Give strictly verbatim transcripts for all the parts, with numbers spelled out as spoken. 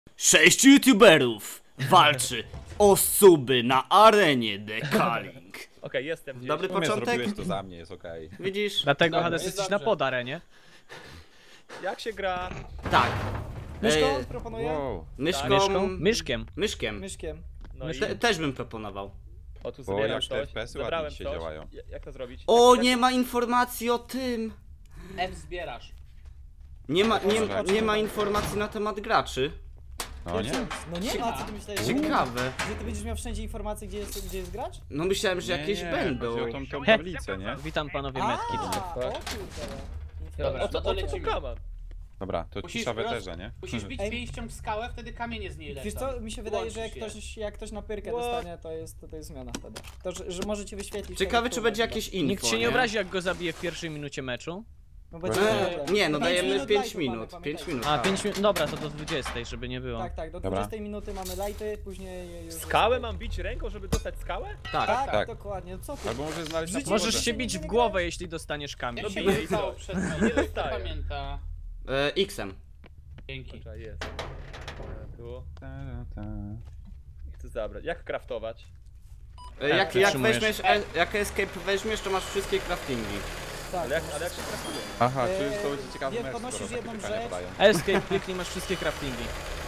Sześciu youtuberów walczy o suby na arenie Dekaling. Okej, okay, jestem gdzieś. Dobry W sumie początek? zrobiłeś to za mnie, jest okej. Widzisz? Dlatego Dobra, Hades jest jesteś na dobrze. podarenie. Jak się gra? Tak. Myszką E, proponuję? Wow. myszką... Myszką? Myszkiem. Myszkiem. Myszkiem. No i... Te, też bym proponował. O, tu Bo zbieram jak te coś, F P S-y ładnie zabrałem dzisiaj coś. działają. Ja- Jak to zrobić? O, Jak- nie ma informacji o tym. F zbierasz. Nie ma, nie, Dobra. nie ma informacji na temat graczy. No nie? No nie ma, co ty myślałeś? Ciekawe. Że ty będziesz miał wszędzie informacje, gdzie jest, gdzie jest gracz? No myślałem, że Nie, jakieś nie, będą. chodzi o tą, tą tablicę, nie? Witam panowie A, Medkit. o kurde. Dobra, o no co, to o co tu lecimy. kaman? Dobra, to Musisz cisza roz- weterze, nie? Musisz bić Ej. pięścią w skałę, wtedy kamienie z niej lecą. Wiesz co, mi się wydaje, że jak Łączysz je. ktoś, jak ktoś na pyrkę What? dostanie, to jest, to, to jest zmiana wtedy. To, że, że możecie wyświetlić... Ciekawe, tego, czy kto będzie chyba. jakieś info, Nikt się nie obrazi, jak go zabije w pierwszej minucie meczu. No będzie Eee, problem. Nie, no Pięć dajemy minut pięć live'u minut. mamy, pięć pamiętajcie. minut. A, tak. pięć minut. Dobra, to do dwudziestej, żeby nie było. Tak, tak, do Dobra. dwudziestej minuty mamy lighty, później już... Skałę mam bić ręką, żeby dostać skałę? Tak. Tak, Tak. dokładnie, co ty? Albo może znaleźć na Życie- podłodze. Możesz się bić w głowę, jeśli dostaniesz kamień. Jak No się bije nie i stało co? przed Nie nami, kto dostaję. pamięta. E, X-em. Dzięki. Poczekaj, jest. E, Tu. Ta, ta, ta. Chcę zabrać. Jak craftować? E, jak, jak wytrzymujesz. weźmiesz, e, jak escape weźmiesz, to masz wszystkie craftingi. Tak, Ale jak, ale jak się craftuje? Aha, Eee, czyli to będzie ciekawy wie- mecz, podnosisz skoro takie jedną pytania rzecz. padają. Escape, kliknij, masz wszystkie craftingi.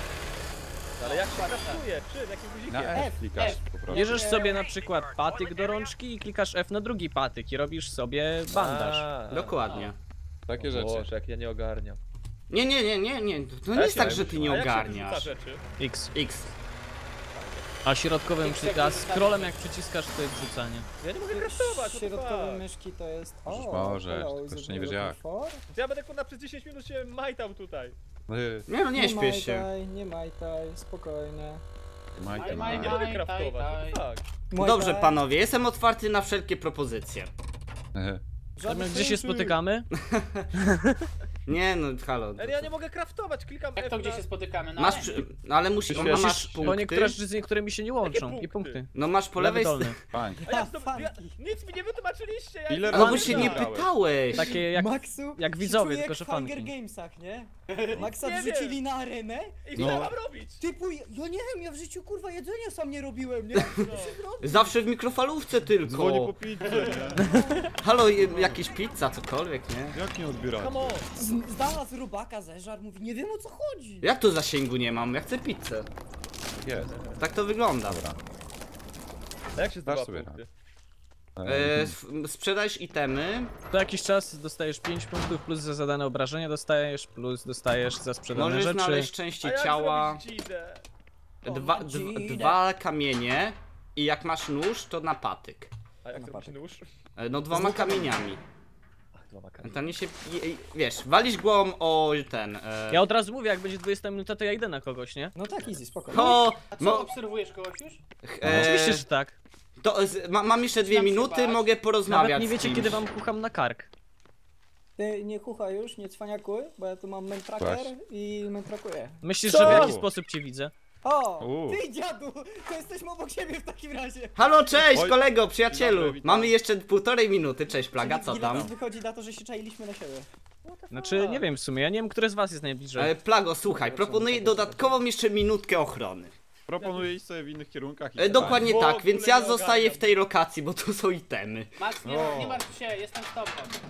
Ale jak się craftuje? Czym? Jakim guzikiem? Na F klikasz po prostu. Bierzesz sobie na przykład patyk do rączki i klikasz F na drugi patyk i robisz sobie bandaż. A, Dokładnie. Takie rzeczy. Boże, jak ja nie ogarniam. Nie, nie, nie, nie, nie. To A nie jest jak tak, się- że ty a nie jak się wyrzuca ogarniasz. rzeczy? X. X. A środkowym, przy... a scrollem jak przyciskasz, to jest rzucanie. Ja nie mogę craftować, what the Środkowe fuck? myszki to jest... Możesz, O, możesz, hello, tylko is it jeszcze nie wiesz looking jak. for? Ja będę kurna przez dziesięć minut się majtał tutaj. Yy, Nie no, nie śpiesz się. majtaj, nie majtaj, spokojnie. Majka, Aj, Nie aj, majka. mogę aj, craftować, aj, what the fuck? Muay Dobrze Thai, panowie, jestem otwarty na wszelkie propozycje. Yy. żadnych Gdzie się sojuszy. spotykamy? Nie no, halo. Ale ja nie mogę craftować, klikam Jak F to gdzie na- się spotykamy? Na Masz, arenie. przy... no, ale musisz, no, Musisz- masz Bo punkty. niektóre rzeczy z niektórymi się nie łączą. Jakie I punkty. No masz po Lewy lewej dolny. stronie. Funk. A jak to... Funky. Ja... Nic mi nie wytłumaczyliście, ja Ile No razy bo się nie wygrałeś? pytałeś. Takie jak... Maxu, jak się widzowie, czuję tylko jak że w Hunger funky. Gamesach, nie? Maxa Nie wrzucili wiem. na arenę. I co No. ja mam robić? Typu, ja nie wiem, ja w życiu kurwa jedzenia sam nie robiłem, nie? Zawsze w mikrofalówce tylko. Dzwoni po pizzę, nie? Halo, je- jakieś pizza, cokolwiek, nie? Jak nie odbieracie? Come on. Z- Znalazł robaka, zeżar, mówi, nie wiem o co chodzi. Jak to zasięgu nie mam? Ja chcę pizzę. Jest. Tak to wygląda. Dobra. A jak się zdobywa Dasz sobie punkty? E, s- sprzedajesz itemy, Co jakiś czas dostajesz pięć punktów plus za zadane obrażenia dostajesz, plus dostajesz za sprzedane możesz rzeczy. znaleźć części A jak ciała, zrobić dzidę? dwa, O, dwa, dzidę. dwa kamienie i jak masz nóż, to na patyk. A jak Na zrobić patyk. nóż? E, No dwoma kamieniami. Ach, dwa makary. To nie się, i- i- wiesz, walisz głową o ten... E... Ja od razu mówię, jak będzie dwudziesta minuta, to ja idę na kogoś, nie? No tak, easy, spoko. O, A co, mo, obserwujesz kogoś już? e, Oczywiście, że tak. to, z, ma, mam jeszcze dwie Znam się minuty, bać. mogę porozmawiać Nawet nie z wiecie, kimś. kiedy wam kucham na kark. Ty nie kucha już, nie cwaniakuj, bo ja tu mam mentraker Właśnie. i mentrakuję. Myślisz, Co? że w jaki sposób cię widzę? O, U. ty dziadu, to jesteśmy obok siebie w takim razie. Halo, cześć Oj. kolego, Dzień przyjacielu. dobry, witam. Mamy jeszcze półtorej minuty, cześć Plaga, co Ile tam? nas wychodzi na to, że się czailiśmy na siebie. Znaczy, nie wiem w sumie, ja nie wiem, który z was jest E, najbliżej. Plago, słuchaj, proponuję dodatkową jeszcze minutkę ochrony. Proponuję iść sobie w innych kierunkach i E, dokładnie W tak, ogóle więc ja nie zostaję ogarniam. w tej lokacji, bo tu są itemy. Max, nie, O. nie martw się, jestem z tobą.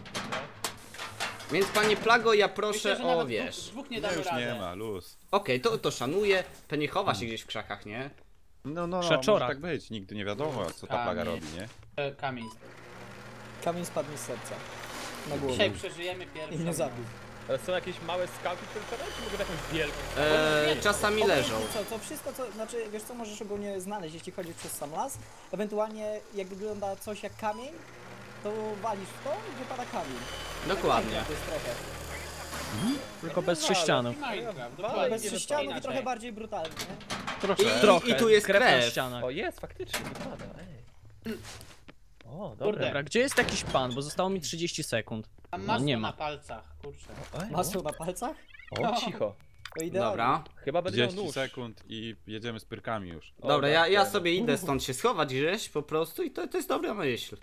Więc panie Plago, ja Myślę, proszę że o, nawet wiesz... dwóch, dwóch nie Nie, damy już radę. nie ma, luz. Okej, to, to szanuję. Pewnie chowa się gdzieś w krzakach, nie? No, no, no, Krzaczora. może tak być, nigdy nie wiadomo co ta plaga Kamień. robi, nie? E, Kamień. Kamień spadł mi z serca. Na głowę. Dzisiaj przeżyjemy I pierwszy. mnie zabił. Ale są jakieś małe skałki, które padają, czy mogę jakąś wielką? E, czasami leżą. Co, co wszystko, co, znaczy, wiesz co, możesz ogólnie znaleźć, jeśli chodzi przez sam las. Ewentualnie, jak wygląda coś jak kamień, to walisz w to i wypada kamień. Dokładnie. Tak, to jest trochę. Tylko bez sześcianów. Minecraft, Ale dokładnie. Bez nie sześcianów i inaczej. trochę bardziej brutalnie. nie? Trochę. I- Trochę. i tu jest krew na krew. ścianach. O, jest, faktycznie, wypada, ej. O, Kurde. dobra. Dobra, gdzie jest jakiś pan, bo zostało mi trzydzieści sekund. Mam No, masło nie na ma. palcach, kurczę. Ej, Masło na palcach? O, cicho. To idealnie. Dobra. Chyba będę miał trzydzieści nóż. sekund i jedziemy z pyrkami już. O, Dobra, ja, ja dobra. sobie idę stąd się schować gdzieś po prostu i to, to jest dobra myśl.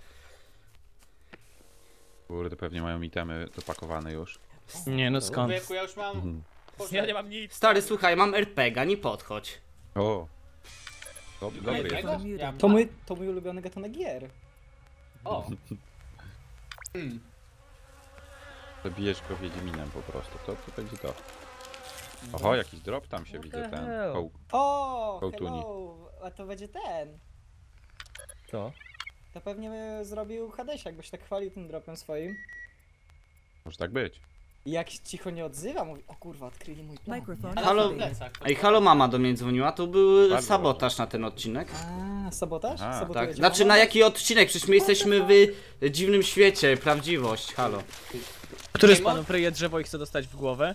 Kurde, pewnie mają itemy dopakowane już. Nie no skąd? Wieku, ja już mam Mhm. Ja nie mam nic. Stary, słuchaj, mam er pe gie a, nie podchodź. O. Dob dobry jest. Jednego? Ja To mój, to mój ulubiony gatunek gier. O. Hmm. Zabijesz go Wiedźminem po prostu. To, to będzie to. Oho, jakiś drop tam się What widzę, the ten. hell? Koł. O, Kołtuni. hello, a to będzie ten. Co? To pewnie zrobił Hadeś, jakby się tak chwalił tym dropem swoim. Może tak być. I jak się cicho nie odzywa, mówi, o kurwa, odkryli mój plan. Microphone Ale Halo? w plecach. Ej, halo, mama do mnie dzwoniła, to był Bardzo sabotaż na ten odcinek. A, sabotaż? Aha, Sabotujecie Tak, znaczy mamę? na jaki odcinek? Przecież my jesteśmy w dziwnym świecie, prawdziwość, halo. Który z Nie mo- panów ryje drzewo i chce dostać w głowę?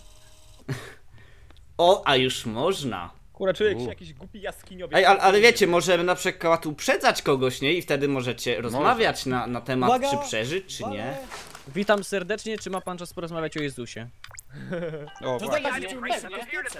O, a już można. Kurwa, czuję jak U. się jakiś głupi jaskiniowiec. Ej, ale, ale wiecie, możemy na przykład uprzedzać kogoś, nie? I wtedy możecie rozmawiać na, na temat, Uwaga! czy przeżyć, czy nie. Ale- Witam serdecznie, czy ma pan czas porozmawiać o Jezusie? O, To właśnie. zajęcie Pewnie.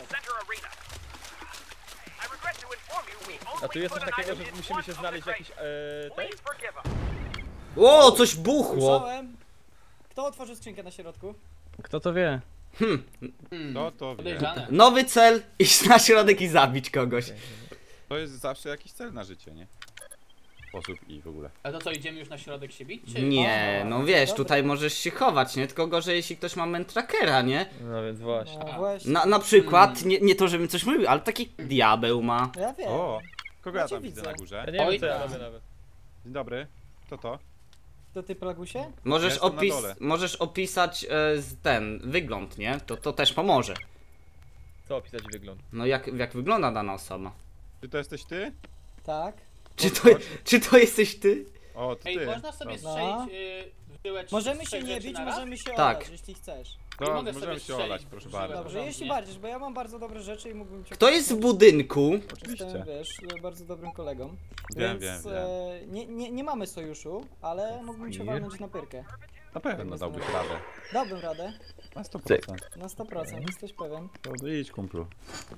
A tu jest coś takiego, że musimy się znaleźć w jakiś... E, tej? O, coś buchło! Słyszałem. Kto otworzył skrzynkę na środku? Kto to wie? Hmm. To to wie. Podejrzane. Nowy cel, iść na środek i zabić kogoś. To jest zawsze jakiś cel na życie, nie? Sposób i w ogóle. A to co, idziemy już na środek się bić? Czy... Nie, O, no wiesz, dobra. tutaj możesz się chować, nie? Tylko gorzej, jeśli ktoś ma mentrackera, nie? No więc właśnie. No A. właśnie. Na, na przykład, nie, nie to żebym coś mówił, ale taki diabeł ma. Ja wiem. O! Kogo ja Ja cię tam widzę widzę. na górze? Ja nie Oj, wiem co ja tak. robię nawet. Dzień dobry. Kto to? To ty, Plagusie? Możesz, jestem na opis dole. możesz opisać e, z ten wygląd, nie? To, to też pomoże. Co opisać wygląd? No jak, jak wygląda dana osoba. Czy to jesteś ty? Tak. Czy to, Podchodź. czy to jesteś ty? O, to Ej, ty. można sobie Dobra. strzelić y, w żyłę trzy- Możemy się trzech nie rzeczy bić, naraz? możemy się Tak. olać, jeśli chcesz. To Nie mogę możemy sobie się strzelić olać, w proszę żyłę. bardzo. Dobrze, porządnie. jeśli bardziej, bo ja mam bardzo dobre rzeczy i mógłbym cię... Kto jest w budynku? Oczywiście. Jestem, wiesz, bardzo dobrym kolegą. Wiem, Więc wiem, wiem. e, nie, nie, nie mamy sojuszu, ale mógłbym cię walnąć na pyrkę. Na pewno dałbyś radę. Dałbym radę. Na sto procent. Na sto procent, jesteś pewien. To idź, kumplu.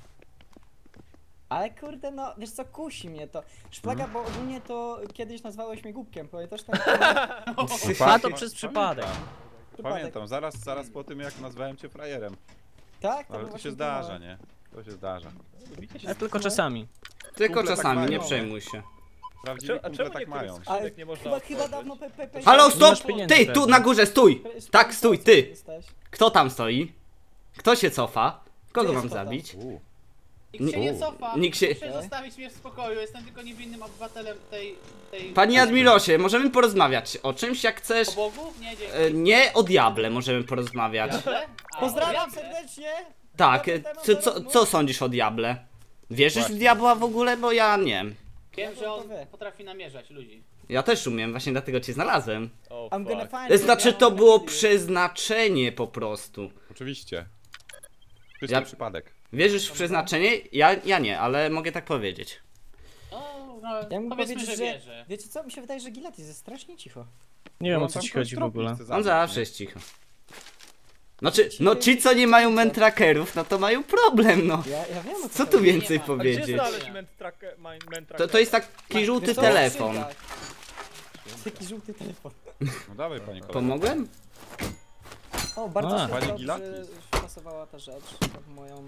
Ale kurde, no, wiesz co, kusi mnie to. Szplaga, bo ogólnie to kiedyś nazwałeś mnie głupkiem, pamiętasz ten A to przez przypadek. przypadek? Pamiętam, zaraz, zaraz po tym jak nazwałem cię frajerem. Tak? Ale był to właśnie się ten moment. zdarza, nie? To się zdarza. Lubicie się Ale tylko czasami. Tylko Kumple tak czasami, nie mają. przejmuj się. Prawdziwi Czemu, a kumple czemu tak niektórych mają. Ale skrzynek nie można chyba, chyba otworzyć? dawno Pepe... Halo, Nie stop! masz pieniędzy Ty, tu pewnie. na górze, stój! Tak, stój, ty! Kto tam stoi? Kto się cofa? Kogo Gdzie mam jest kto tam? zabić? U. Nikt się nie U. cofa. Nikt się- Proszę zostawić mnie w spokoju, jestem tylko niewinnym obywatelem tej... tej... Panie Admirosie, możemy porozmawiać o czymś jak chcesz. O Bogu? Nie, dzięki. E, nie o diable możemy porozmawiać. Diable? A, Pozdrawiam o diable. serdecznie! Tak, Dobry e, temat co, do co, rozmów. co sądzisz o diable? Wierzysz w Właśnie. diabła w ogóle? Bo ja nie. Wiem, że to on wie. potrafi namierzać ludzi. Ja też umiem, właśnie dlatego cię znalazłem. O, I'm gonna fuck. find you, Znaczy I'm to gonna było kill you. przeznaczenie po prostu. Oczywiście. Czysty Ja- przypadek. Wierzysz w przeznaczenie? Ja, ja nie, ale mogę tak powiedzieć. No, no Ja mógł powiedzmy, powiedzieć, że że... wierzę. Wiecie co, mi się wydaje, że Gilatis jest strasznie cicho. Nie wiem No o on co tam ci kogoś chodzi w tropi, ogóle. chce On zabić, zawsze nie? jest cicho. Znaczy, no ci co nie mają mentrackerów, no to mają problem, no. Ja, ja wiem o co Co tu chodzi. więcej Nie ma. A gdzie powiedzieć? znaleźć mentrakę? main- To, mentrakę? to jest taki żółty Wiesz co, telefon. skrzynka. Taki żółty telefon. No dawaj, panie kolego. Pomogłem? O, bardzo A. się Panie dobrze Gilatis. pasowała ta rzecz w moją...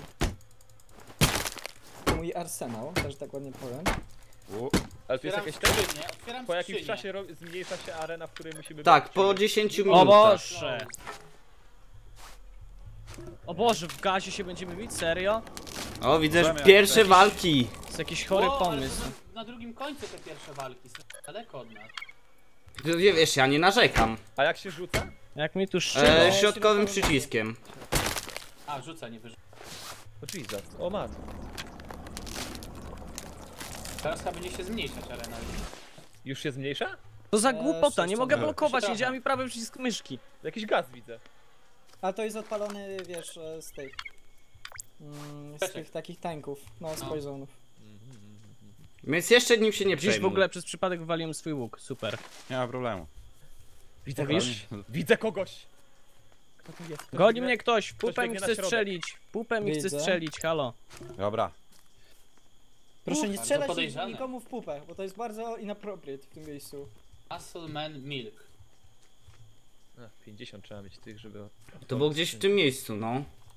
mój arsenał, też tak ładnie powiem. U. Ale tu jest Otwieram jakieś ten... skrzynię, otwieram Po jakimś skrzynię. czasie ro... zmniejsza się arena, w której musimy Tak, być, po czy- dziesięciu O minutach. Boże! O Boże, w gazie się będziemy bić? Serio? O, widzę, że Zamiast pierwsze jakiś- walki. To jest jakiś chory O, ale pomysł. Na, na drugim końcu te pierwsze walki, są daleko od nas. Ty Wiesz, ja nie narzekam. A jak się rzuca? Jak mi tu szczyło. E, No, środkowym środkowy. przyciskiem. A, rzuca, nie wyrzuca. O Jesus. O mat. Teraz chyba będzie się zmniejszać arena. Już się zmniejsza? To za Eee, głupota, nie mogę sześć blokować, nie trochę. działa mi prawy przycisk myszki. Jakiś gaz widzę. A to jest odpalony, wiesz, e, z tych... Mm, z Peczek. tych takich tanków, no, z No. poisonów. Więc jeszcze nim się nie Gdzieś w przejmuj. ogóle przez przypadek wywaliłem swój łuk, super. Nie ma problemu. Widzę Mówisz? kogoś. Widzę kogoś. Kto to jest? Ktoś Goni biegnie- mnie ktoś, pupem mi biegnie na chce środek. strzelić. Pupem mi chce Widzę. strzelić, halo. Dobra. Proszę nie Bardzo strzelać podejrzane. nikomu w pupę, bo to jest bardzo inappropriate w tym miejscu. Muscle Man Milk. A, pięćdziesiąt trzeba mieć tych, żeby... To było gdzieś w tym miejscu, no.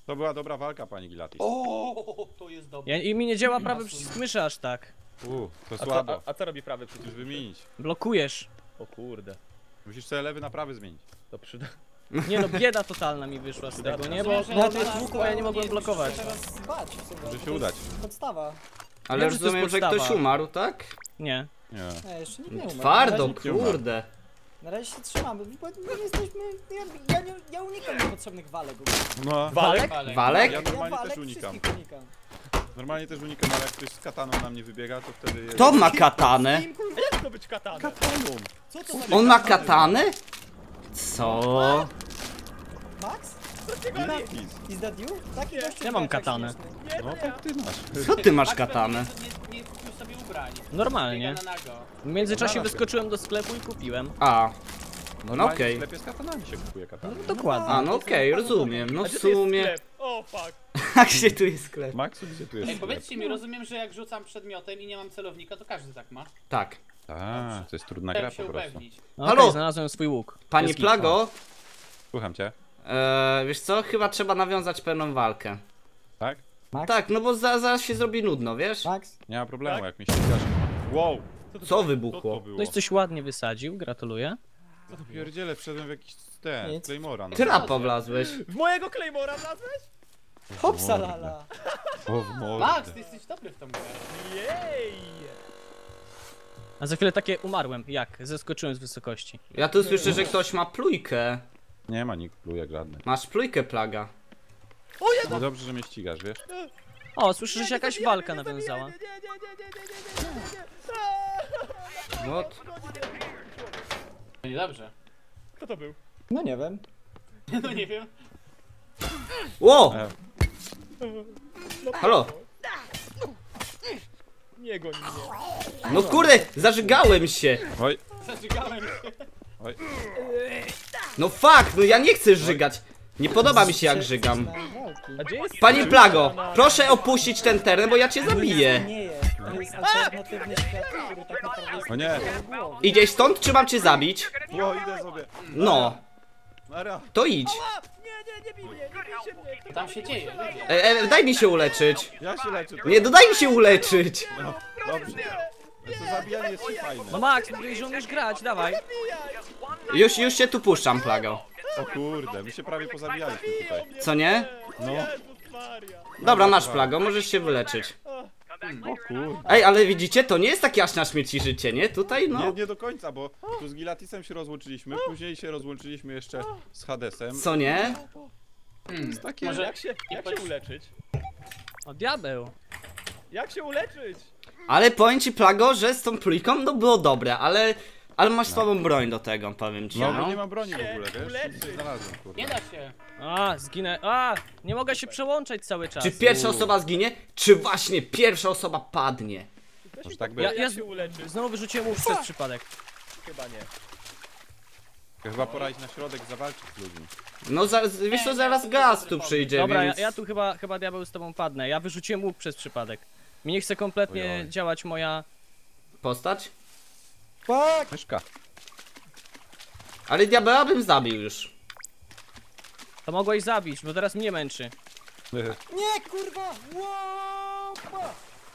To była dobra walka, pani Gilatis. O, to jest dobre. Ja, I mi nie działa prawy przycisk myszy aż tak. U, to A co, słabo. a, a co robi prawy przycisk? Musisz wymienić. Blokujesz. O kurde, Musisz sobie lewy na prawy zmienić. to przyda. Nie no, bieda totalna mi wyszła z tego, nie? Bo Rozumiem, no, że to na- jest dwóch, a ja nie mogłem blokować. Teraz bać w sobie. Może to się jest udać. Podstawa. Ale Wiem, że to jest rozumiem, że ktoś podstawa. umarł, tak? Nie. Nie. Nie, jeszcze nikt nie umarł. Twardo, Na razie, nie umarł. kurde. na razie się trzymamy, bo my jesteśmy... Ja, ja, nie, ja unikam niepotrzebnych walek. No, Walek? Walek. Walek? ja Ja normalnie walek też unikam. wszystkich unikam. Normalnie też unikam, ale jak ktoś z kataną na mnie wybiega, to wtedy... jest- Kto ma katanę? Kim, kurwa? Jak to być katana? Kataną! Co to za... On ma katanę? Co? Max? Gilatis! Is that you? Taki gościu Ja mam jest tak katanę. śmieszny. No tak ty masz. Co ty masz Max katanę? pewnie Nie, nie kupił sobie ubrań. Normalnie. Biega na nago. W międzyczasie wyskoczyłem do sklepu i kupiłem. A. No Normalnie okej. w sklepie z katanami się kupuje katany. Dokładnie. A, no okej, rozumiem. No A w gdzie tu jest sumie... sklep? O fuck. Jak się tu jest sklep? Maxu, gdzie tu jest Ej, sklep? powiedzcie mi, rozumiem, że jak rzucam przedmiotem i nie mam celownika, to każdy tak ma. Tak. A, to jest trudna gra Chciałem się po prostu. upewnić. No, Halo? okej, znalazłem swój łuk. Pani Jest Plago, Słucham cię. e, wiesz co? Chyba trzeba nawiązać pewną walkę. Tak? Max? Tak, no bo za, zaraz się zrobi nudno, wiesz? Max? Nie ma problemu, Tak? jak mi się ścigasz. Wow! Co Co to wybuchło? było? Ktoś coś ładnie wysadził, gratuluję. Pierdziele, wszedłem w jakiś ten, Nic. Claymora. No. Trapa wlazłeś. W mojego Claymora wlazłeś? Hopsalala. O, w mordę. Max, ty jesteś dobry w tą grę. Jej! A za chwilę takie umarłem. Jak? Zeskoczyłem z wysokości. Ja tu słyszę, że ktoś ma plujkę. Nie ma nikt plujek żadnych. Masz plujkę, Plaga. No dobrze, że mnie ścigasz, wiesz? O, słyszę, że się jakaś zabijaj walka mnie, nie nawiązała. zabijaj mnie, Nie, nie, nie, nie, nie, nie, nie, nie, nie. What? To niedobrze. Kto to był? No nie wiem. No nie wiem. Ło! E, Halo? Nie goń mnie. No kurde, zażygałem się. oj, Zażygałem się. oj. No fuck, no ja nie chcę żygać. Nie podoba mi się jak żygam. A gdzie jest? Pani Plago, proszę opuścić ten teren, bo ja cię zabiję. Nie jest. To jest alternatywny świat, który tak naprawdę jest O nie! głowy. Idziesz stąd, czy mam cię zabić? O, idę sobie. No, Nara. to idź. Nie, nie, nie bij mnie, nie bijcie mnie. Kto Tam się dzieje, ludzie. E, e, daj mi się uleczyć. Ja się leczę. to- Nie, no daj mi się uleczyć. No, dobrze. To zabijanie jest No fajne. Max, mówisz, że umiesz grać, dawaj. Już, już się tu puszczam, Plago. O kurde, my się prawie pozabijaliśmy tutaj. Co nie? No. Jezus Maria. Dobra, masz Plago, możesz się wyleczyć. O kurde. Ej, ale widzicie, to nie jest tak jaśna śmierć i życie, nie? Tutaj Nie, no. nie do końca, bo tu z Gilatisem się rozłączyliśmy, później się rozłączyliśmy jeszcze z Hadesem. Co nie? Hmm. Takie... Może Jak się, jak się uleczyć? O, diabeł. Jak się uleczyć? Ale powiem ci, Plago, że z tą plujką no było dobre, ale... Ale masz słabą broń do tego, powiem ci, No, bo no. nie mam broni w ogóle, wiesz? Uleczy. Znalazłem, kurde. Nie da się. A, zginę. A, nie mogę się przełączać cały czas. Czy pierwsza osoba zginie, czy właśnie pierwsza osoba padnie? Może tak Ja, być. ja Jak z... się uleczyć? znowu wyrzuciłem łuk przez przypadek. Chyba nie. Chyba pora iść na środek, zawalczyć z ludźmi. No za, wiesz co, zaraz gaz tu przyjdzie, Dobra, więc... ja, ja tu chyba, chyba diabeł z tobą padnę. Ja wyrzuciłem łuk przez przypadek. Mi nie chce kompletnie Ojoj. działać moja... Postać? Fuck! Myszka. Ale diabeła bym zabił już. To mogłeś zabić, bo teraz mnie męczy. Nie, kurwa! Łopa!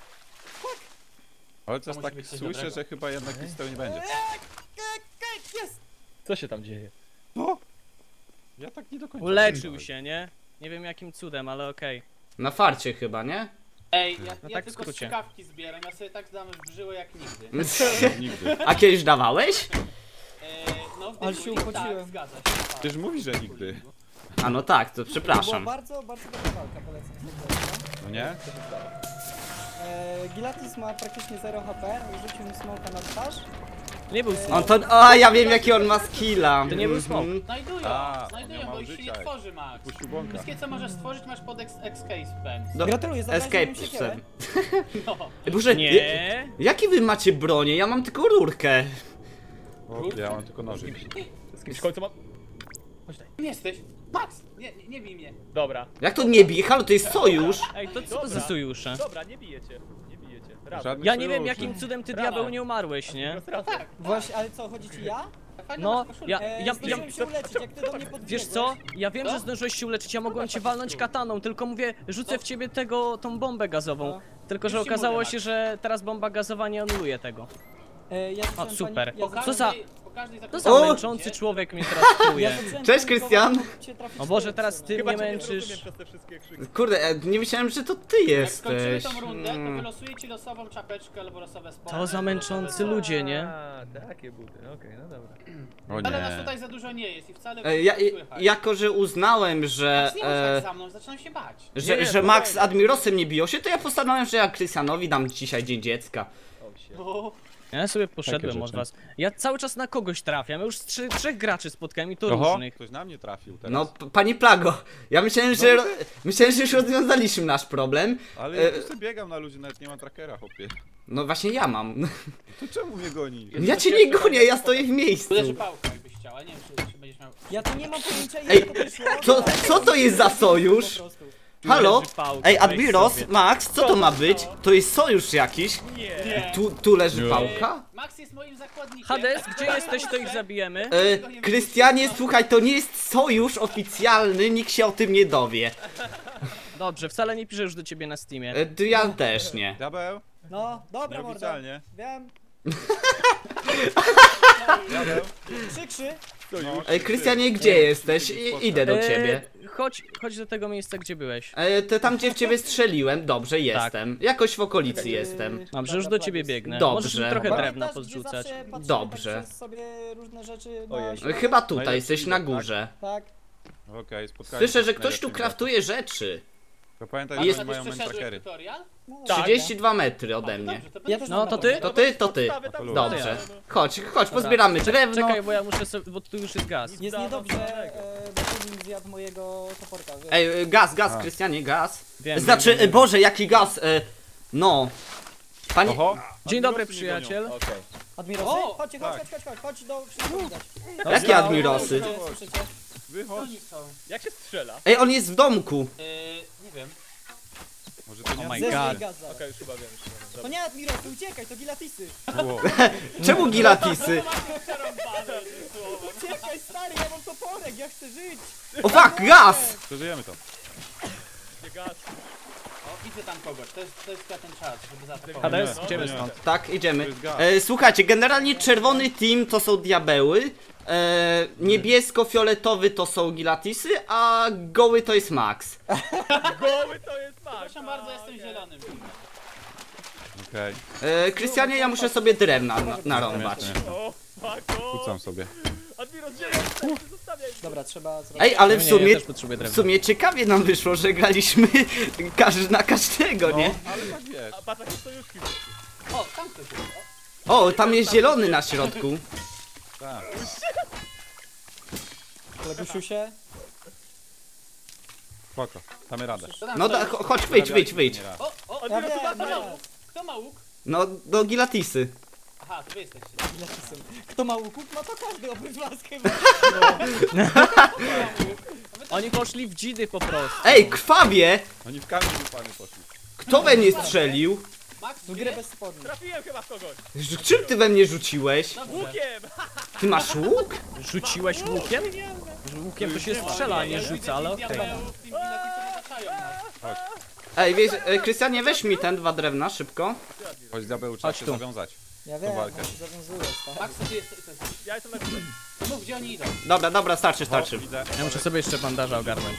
Ale coś musi tak być coś słyszę, dobrego. że chyba jednak nic z tego nie będzie. Jest! Co się tam dzieje? No! Ja tak nie do końca. Uleczył wiem. się, nie? Nie wiem jakim cudem, ale okej. Na farcie chyba, nie? Ej, ja, No ja tak w tylko skrócie. strzykawki zbieram, ja sobie tak dam w żyłę jak nigdy. Nigdy. A kiedyś dawałeś? Eee, no, w Ale tym się tak, uchodziłem. zgadza się. Tak. Tyż mówi, że nigdy. A no tak, to To była przepraszam. bardzo, bardzo dobra walka, polecam serdecznie. No nie? E, Gilatis ma praktycznie zero H P, rzucił mu smoka na twarz. Nie był On smok. to... O, ja wiem jaki on ma skilla. To nie był Mhm. smok. Znajdują, A, on znajdują, miał bo mało ich się nie życia. tworzy, Max. Puścił bąka. Wszystkie co możesz stworzyć masz pod ex escape pens. Do- Gratuluję, zabrałeś Escape moją siekierę. chcę. No. Boże, ja- Nie. jaki wy macie bronię? Ja mam tylko rurkę. O, ja mam tylko nożyk. Z kimś w końcu mam... Chodź tutaj. Kim jesteś? Max! Nie, nie, nie bij mnie. Dobra. Jak to nie bije? Halo, to jest sojusz. Ej, to co to Dobra. za sojusze? Dobra, nie bijecie. Nie bijecie. Razem. Żadnych Ja nie wiem sojuszy. jakim cudem ty Brawa. diabeł nie umarłeś, nie? Razem. Właśnie, ale co, chodzi ci ja? Fajna No, masz koszulkę. ja, E, ja, ja, zdążyłem się uleczyć, jak ty do mnie podbiegłeś. wiesz co? Ja wiem, Co? że zdążyłeś się uleczyć, ja mogłem cię walnąć kataną, tylko mówię, rzucę w ciebie tego, tą bombę gazową. No. Tylko, że Już ci okazało mówię, się, Max. że teraz bomba gazowa nie anuluje tego. E, ja zacząłem O, super. Pani, ja Po Co za- każdej, po każdej To za O! męczący człowiek mnie teraz Ja truje. zacząłem Cześć, panikować, Krystian. bo cię trafić O Boże, cztery teraz w ty sumie. mnie męczysz. Kurde, e, nie myślałem, że to ty Jak skończymy jesteś. tą rundę, to Mm. wylosuję ci losową czapeczkę albo losowe spodnie. To za męczący ludzie, nie? A, takie buty, okej, no dobra. O Ale nas nie. tutaj za dużo nie jest i wcale E, ja, nie słychać. jako, że uznałem, że, Max, nie mów tak e, za mną, zaczynam się bać. że, Nie, że Max z spokojnie. Admirosem nie biją się, to ja postanowiłem, że ja Krystianowi dam dzisiaj Dzień Dziecka. O, się. Bo... Ja sobie poszedłem Takie od rzeczy. was. Ja cały czas na kogoś trafiam, ja już trzy, trzech graczy spotkałem i to Oho, różnych. ktoś na mnie trafił teraz. No, p- pani Plago, ja myślałem, że, myślałem, że już rozwiązaliśmy nasz problem. Ale e- ja tu sobie biegam na ludzi, nawet nie mam trackera, chłopie. No właśnie ja mam. To czemu mnie goni? Ja cię nie gonię, ja stoję w miejscu. Uderzy pałkę jakbyś chciał, ale nie wiem czy, czy będziesz miał... Ja tu nie mam pojęcia, Ej, jak to wyszło. co- co to jest za sojusz? Po prostu. Halo? Leży pałka, Ej, weź Admiros, sobie. Max, co to ma być? To jest sojusz jakiś? Nie. Tu, tu leży Nie. pałka? Max jest moim zakładnikiem. Hades, gdzie jesteś, to ich zabijemy. E, Krystianie, słuchaj, to nie jest sojusz oficjalny, nikt się o tym nie dowie. Dobrze, wcale nie piszę już do ciebie na Steamie. E, to ja też nie. Diabeł? No, dobra mordo. Nieoficjalnie. Wiem. Diabeł? Trzy krzy. No, E, Krystianie, gdzie jesteś? I, idę do ciebie. E, chodź, chodź do tego miejsca, gdzie byłeś. E, to tam, gdzie w ciebie strzeliłem, dobrze, jestem. Jakoś w okolicy jestem. Dobrze, już do ciebie biegnę. Dobrze. Możesz mi trochę Dobra. drewna Pamiętasz, gdzie podrzucać. zawsze patrzymy Dobrze. tak przez sobie różne rzeczy na Ojej. E, siebie? Chyba tutaj, Najlepszy jesteś na widok, tak? górze. Tak. Okej, spotkanie. Słyszę, że z ktoś tu najlepszym kraftuje rzeczy. graczem. To pamiętaj, Jest- że Jest... mają Już przeszedłeś trackery. tutorial? No, trzydzieści dwa metry ode mnie. Dobrze, to Ja będę też No, mam to taką. ty? To ty, to ty. To lubię. Dobrze. Chodź, chodź, pozbieramy drewno. Czekaj, bo ja muszę sobie, bo tu już jest gaz. Jest niedobrze, e, bo Kevin zjadł mojego toporka. wiesz. Ej, e, gaz, gaz, A. Krystianie, gaz. Wiem, Znaczy, wiem, wiem. e, Boże, jaki gaz. e, No. Panie... Oho! Dzień dobry, Admirosy mnie gonią. przyjaciel. Okej. Admirosy? O, Chodźcie, chodź, tak. chodź, chodź, chodź, chodź do wszystko widać. Jakie admirosy? Słyszycie, słyszycie? Wychodź. Oni są. Jak się strzela? Ej, on jest w domku. Yy, nie wiem. Może to nie Oh my Zerwij God. gaz zaraz. Okej, już chyba wiem. już chyba wiem. To Dobra. nie Admirosy, uciekaj, to gilatisy. było. Czemu gilatisy? Uciekaj stary, ja mam toporek, ja chcę żyć. O fuck, gaz! Przeżyjemy to. Nie gaz. O, widzę tam kogoś. To jest, to jest chyba ten czas, żeby zaatakować. Hades, Nie, idziemy nie. stąd. Tak, idziemy. To jest gaz. E, słuchajcie, generalnie czerwony team to są diabeły, e, niebiesko-fioletowy to są gilatisy, a goły to jest Max. Goły to jest Max. Przepraszam bardzo, jestem okej. zielonym. Okej. E, Krystianie, ja muszę sobie drewna na, narąbać. Jasne. O, Mako. Rzucam sobie. Admiros, gdzie jesteś? Zostawiaj. Dobra, trzeba zrobić. Ej, ale w Nie, ja sumie, też potrzebuję w drewna. sumie ciekawie nam wyszło, że graliśmy każdy na każdego, nie? Ale tak wiesz. A patrz, jakie sojuszki wyszły. O, tam ktoś jest. O, tam jest zielony na środku. Tak. Klebusiusie. Spoko. Damy radę. To tam No ktoś- da, cho- chodź, wyjdź, wyjdź, wyjdź. O, o, Ja Admiros, wiem, tu ja ma wiem. kto ma łuk? No, do gilatisy. Aha, to wy jesteście. Gilatisem. Kto ma łuków? Ma to każdy oprócz was chyba. Oni poszli w dzidy po prostu. Ej, krwawie! Oni w kamień upany poszli. Kto we mnie strzelił? Max, W grę żyje? bez spodni. Trafiłem chyba w kogoś. Rz- Czym ty we mnie rzuciłeś? Dobrze. Łukiem. Ty masz łuk? Rzuciłeś łukiem? Łukiem to się strzela, a nie rzuca, ale okej. Diabełów, tym gilatycy otaczają nas. Ej, wiesz, e, Krystianie, weź mi ten dwa drewna, szybko. Chodź diabeł, trzeba Chodź się tu. zawiązać. Ja wiem, walkę. no, zawiązujesz, tak? Max, ty jesteś... to jest- Ja jestem na górze. Mów, gdzie oni idą. Dobra, dobra, starczy, starczy. O, widzę. Ja muszę sobie jeszcze bandaża ogarnąć.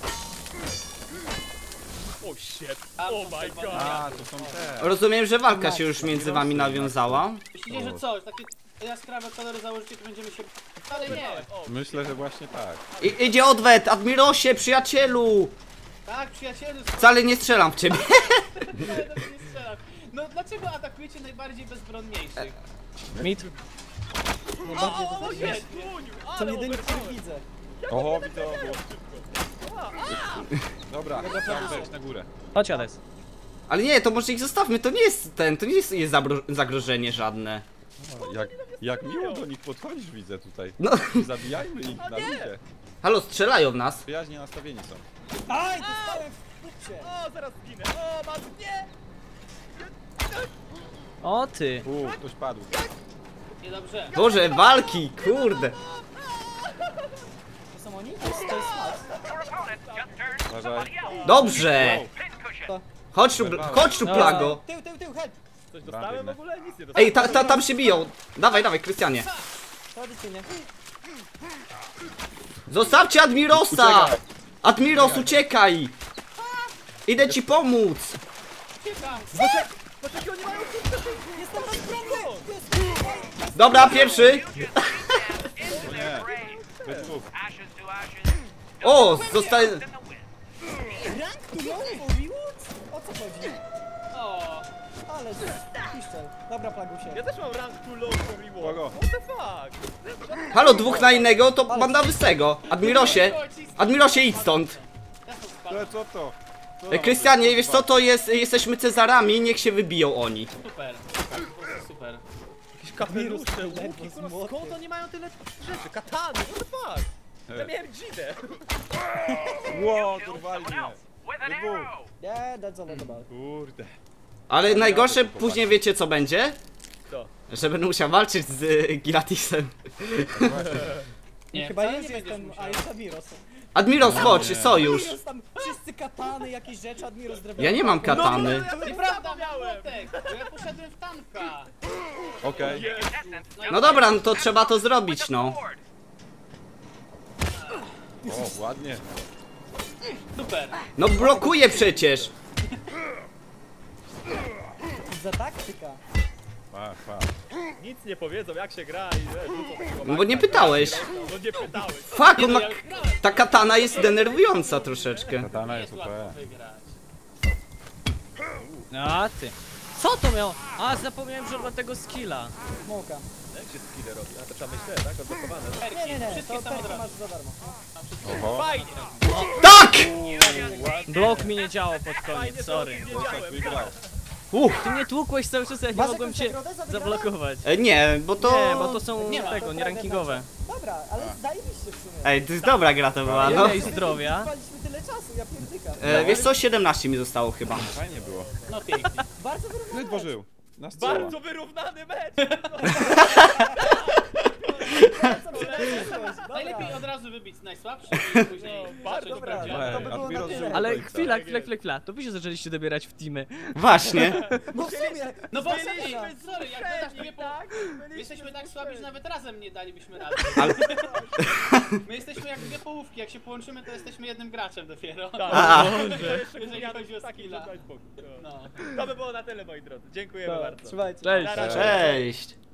O shit. Tam Oh są my czerwone god. A, to są te. Rozumiem, że walka się już między wami nawiązała. Myślicie, że co? Takie jaskrawe kolory założycie, to będziemy się... Ale nie. O, Myślę, że właśnie tak. I, idzie odwet, Admirosie, przyjacielu! Tak, przyjacielu, Wcale nie strzelam w ciebie. wcale do mnie nie strzelam. No dlaczego atakujecie najbardziej bezbronniejszych? Mit. Najbardziej O, to o, też jest! jest. Duniu, To ale jedyny, który overpower. widzę. Oho, widzę obu. Dobra, Dobra, trzeba proszę. wejść na górę. Chodź, Hades. Ale nie, to może ich zostawmy, to nie jest ten, to nie jest, jest zabro- zagrożenie żadne. O, jak, jak miło do nich podchodzisz, widzę tutaj. No, Zabijajmy ich na ludzie. halo, strzelają w nas. Przyjaźnie nastawieni są. Aj, dostałem w kupcie. O, zaraz zginę. O, Max, nie. O ty. U, ktoś padł. Niedobrze. Boże, walki, kurde. To są oni? To jest, to jest Max. Uważaj. Dobrze. Chodź tu, chodź tu, Plago. Tył, tył, tył, help! Coś Dobra, dostałem w biegnę. ogóle? Nic nie dostałem. Ej, ta, ta, tam się biją. Dawaj, dawaj, Krystianie. Tradycyjnie. Zostawcie Admirosa! Admiros, uciekaj! Idę ci pomóc! Uciekam. Patrz jakie oni mają Jestem rozbrojony! Dobra, pierwszy! O nie. Bez dwóch. O, zostaje... Rank tu mówił? O co chodzi? O. Ale piszczel. Dobra, Plagusie. Ja też mam rank too low for reward. Kogo? What the fuck? Halo, dwóch na innego, to banda wystego. Admirosie, Admirosie, idź stąd. Ja to spadł. Ale co to? Co E, Krystianie, wiesz co, to jest, jesteśmy Cezarami, niech się wybiją oni. Super. Po prostu super. Jakieś kapelusze, Admiros łuki, jest kurwa, młody. skąd oni mają tyle rzeczy? Katany, what the fuck? Ja miałem dzidę. Ło, dorwali mnie. Bez dwóch. Yeah, that's all about. Kurde. Ale najgorsze później wiecie co będzie? Co? Że będę musiał walczyć z y, Gilatisem. Nie, Chyba wcale jest nie będziesz ten musiał. Ice Admiros. Admiros, chodź, sojusz. Admiros tam wszyscy katany, jakieś rzeczy, Admiros drewniany. Ja nie mam katany. Nieprawda, młotek! Bo ja poszedłem w tanka. Okej. No dobra, no to trzeba to zrobić, no. O, ładnie. Super. No blokuje przecież. Za taktyka. Pa, pa. Nic nie powiedzą jak się gra i wiesz, rzucą takiego No bo nie pytałeś. No nie pytałeś. Fuck, on ma... Ta katana jest denerwująca troszeczkę. Katana jest Jest U P. łatwo wygrać. A ty. Co to miało? A, zapomniałem, że on ma tego skilla. Smoka. Jak się skille robi? A to trzeba myśleć, tak? Odblokowane. Nie, nie, nie, Wszystkie to są od perki razu. masz za darmo. Oho. Fajnie! Tak! Blok mi nie działał pod koniec, sorry. Wiedziałem. Wygrał. Uff. Ty mnie tłukłeś cały czas, ja nie Masz mogłem jakąś cię nagrodę za wygraną? zablokować. E, nie, bo to... Nie, bo to są Nie ma, tego, to nie prawie rankingowe. Dobra, ale zajebiście w sumie. Ej, to jest dobra gra to była, no. Ile i zdrowia. Spaliśmy tyle czasu, ja pierdykam. E, wiesz co, siedemnaście mi zostało chyba. Fajnie było. No pięknie. Bardzo wyrównane. Ledwo żył. Na strzała. Bardzo wyrównany mecz! Bardzo przynajmniej. Najlepiej od razu wybić najsłabszy i później bardzo zacząć dobra, dobrze. no. to by było Admiros na tyle. żył do Ale końca. chwila, chwila, chwila, chwila. To wy się zaczęliście dobierać w teamy. Właśnie. No w sumie. No bo Byliśmy sorry, jak dodasz dwie po... My jesteśmy tak słabi, że nawet razem nie dalibyśmy rady. Ale... My jesteśmy jak dwie połówki, jak się połączymy, to jesteśmy jednym graczem dopiero. A. Jeżeli chodzi o skilla. No. No. To by było na tyle, moi drodzy. Dziękujemy Dobra, bardzo. trzymajcie. Cześć. Na razie. Cześć.